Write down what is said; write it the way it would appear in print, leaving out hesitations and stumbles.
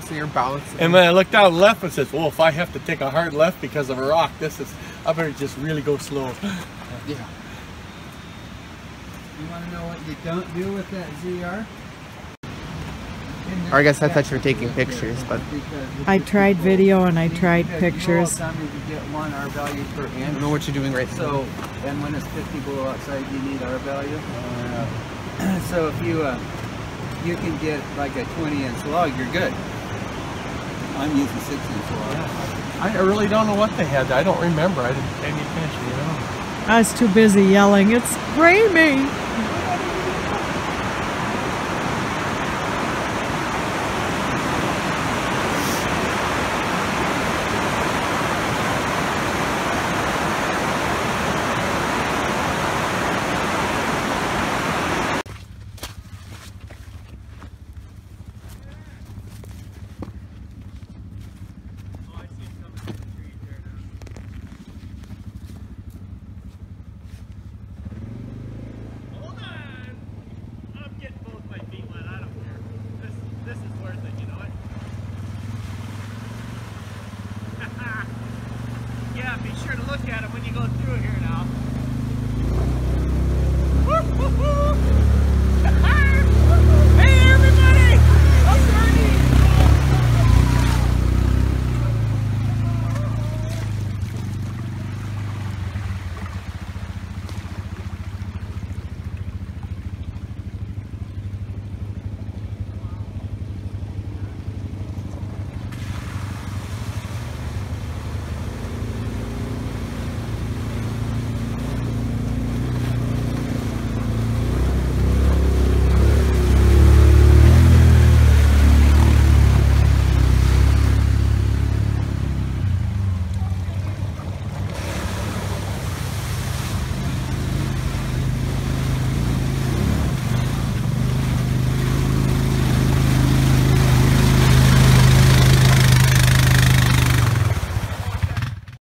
balancing or balancing. And when I look down left, it says, well, if I have to take a hard left because of a rock, I better just really go slow. Yeah. You want to know what you don't do with that ZR? Or I guess I thought you were taking pictures, but I tried video and I tried pictures. You get 1 R value per I inch. don't know what you're doing right now. So, and when it's 50 below outside, you need R value. So if you can get like a 20-inch log, you're good. I'm using 6-inch log. I really don't know what they had. I don't remember. I didn't pay any attention, you know. I was too busy yelling, "It's raining!"